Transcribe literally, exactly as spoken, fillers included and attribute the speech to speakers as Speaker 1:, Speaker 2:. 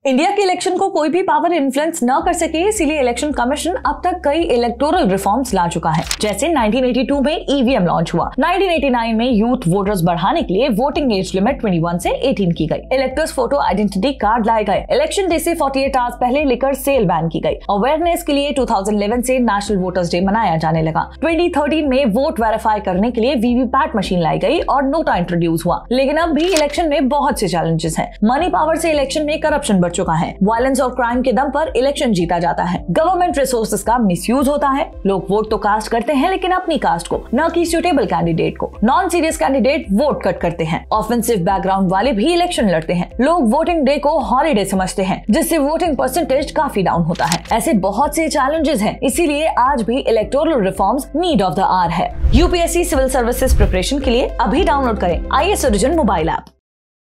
Speaker 1: India के election को कोई भी पावर इन्फ्लुएंस न कर सके, इसीलिए इलेक्शन कमीशन अब तक कई इलेक्टोरल रिफॉर्म्स ला चुका है। जैसे नाइनटीन एटी टू में ईवीएम लॉन्च हुआ, नाइनटीन एटी नाइन में यूथ वोटर्स बढ़ाने के लिए वोटिंग एज लिमिट इक्कीस से अठारह की गई, इलेक्टर्स फोटो आइडेंटिटी कार्ड लाए गए, इलेक्शन डे से अड़तालीस आवर्स पहले लिकर सेल बैन की गई, अवेयरनेस के लिए दो हज़ार ग्यारह से नेशनल वोटर्स डे मनाया जाने लगा। दो हज़ार तेरह में वोट वेरीफाई करने के लिए वीवीपैट मशीन लाई गई और नोटा इंट्रोड्यूस हुआ। लेकिन अब भी इलेक्शन में बहुत से चैलेंजेस हैं। मनी पावर से इलेक्शन में करप्शन बढ़ चुका है, वायलेंस और क्राइम के दम पर इलेक्शन जीता जाता है, गवर्नमेंट रिसोर्सेज का मिसयूज होता है, लोग वोट तो कास्ट करते हैं लेकिन अपनी कास्ट को, न कि सूटेबल कैंडिडेट को, non serious candidate vote cut करते हैं, ऑफेंसिव बैकग्राउंड वाले भी इलेक्शन लड़ते हैं, लोग वोटिंग डे को हॉलीडे समझते हैं जिससे वोटिंग परसेंटेज काफी डाउन होता है। ऐसे बहुत से चैलेंजेस हैं, इसीलिए आज भी electoral reforms need of the hour है। यूपीएससी सिविल सर्विसेज प्रिपरेशन के लिए अभी डाउनलोड करें I A S origin mobile app.